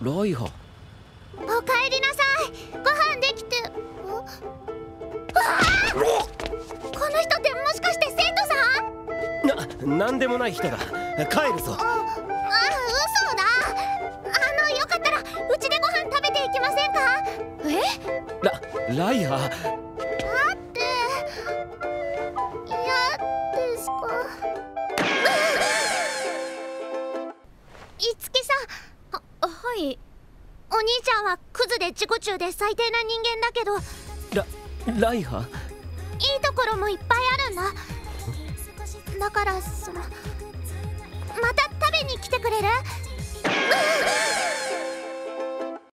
ライハ。 おかえりなさい。ご飯できて。この人ってもしかして生徒さん？なんでもない人だ。帰るぞ。 ん？嘘だ。よかったらうちでご飯食べていきませんか？ ライハ。 だって嫌ですか？いつきさん。はい。お兄ちゃんはクズで自己中で最低な人間だけど、 ライハ。 いいところもいっぱいあるんだ。だからまた食べに来てくれる？